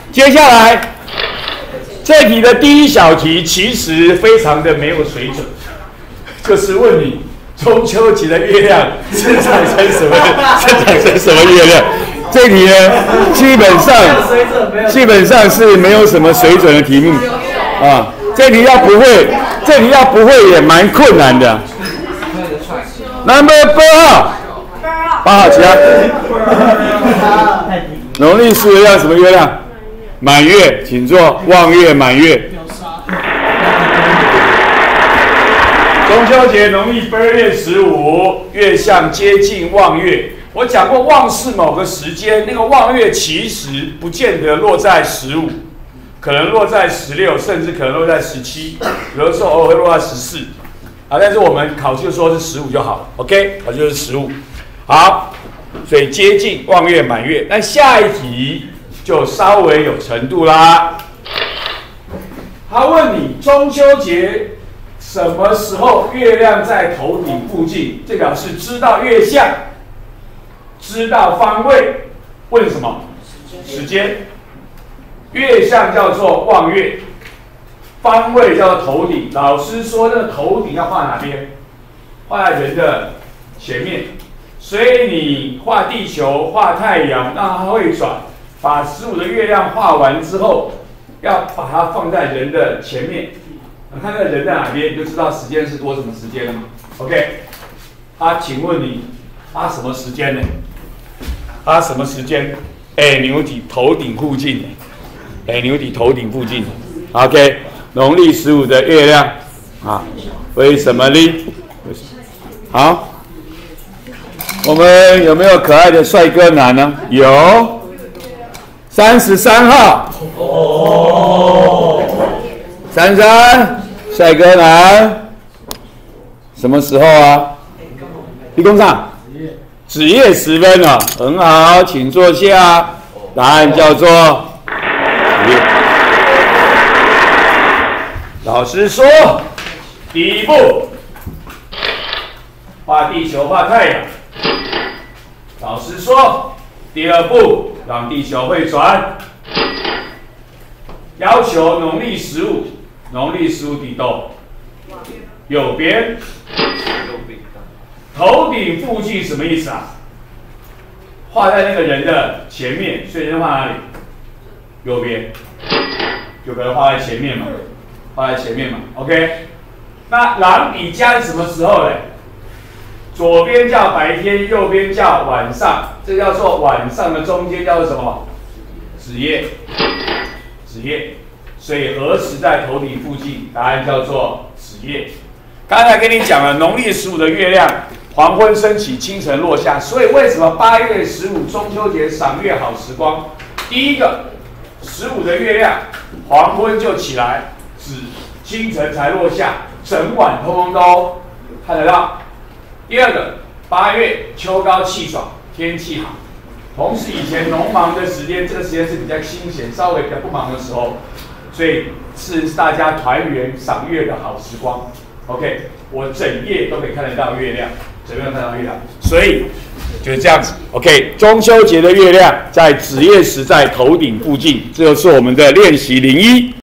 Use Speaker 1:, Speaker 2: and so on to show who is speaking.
Speaker 1: 接下来这题的第一小题其实非常的没有水准，就是问你中秋节的月亮是产生什么月亮？这题呢，基本上是没有什么水准的题目啊。这题要不会也蛮困难的。Number 8号，其他农历10月亮什么月亮？满月，请坐。望月，满月。中秋节农历8月15，月相接近望月。我讲过，望是某个时间，那个望月其实不见得落在15，可能落在16，甚至可能落在17，有的时候偶尔会落在14。但是我们考试说是15就好 ，OK， 就是15。好，所以接近望月满月。那下一题就稍微有程度啦。他问你中秋节什么时候月亮在头顶附近？这表示知道月相，知道方位。问什么？时间。月相叫做望月。方位叫做头顶，老师说那个头顶要画哪边？画在人的前面，所以你画地球、画太阳，让它会转，把15的月亮画完之后，要把它放在人的前面。看那个人在哪边，你就知道时间是多什么时间了嘛。OK， 请问你什么时间呢？什么时间？牛体头顶附近。牛体头顶附近。OK。农历15的月亮为什么呢？好，我们有没有可爱的帅哥男呢？有，33号。33，帅哥男，什么时候啊？立功上，子夜时分了，很好，请坐下。答案叫做子夜。老师说，第一步画地球、画太阳。老师说，第二步让地球会转。要求农历15，农历15地斗右边。头顶附近什么意思啊？画在那个人的前面，所以人画哪里？右边，就可能画在前面嘛。画在前面嘛 ，OK。那狼比家是什么时候嘞？左边叫白天，右边叫晚上，这叫做晚上的中间叫做什么？子夜，子夜。所以何时在头顶附近？答案叫做子夜。刚才跟你讲了，农历15的月亮，黄昏升起，清晨落下。所以为什么8月15中秋节赏月好时光？第一个，15的月亮黄昏就起来。清晨才落下，整晚通通都看得到。第二个，8月秋高气爽，天气好。同时，以前农忙的时间，这个时间是比较清闲，稍微比较不忙的时候，所以是大家团圆赏月的好时光。OK， 我整夜都可以看得到月亮，整夜看到月亮，所以就是这样子。OK， 中秋节的月亮在子夜时在头顶附近，这就是我们的练习01。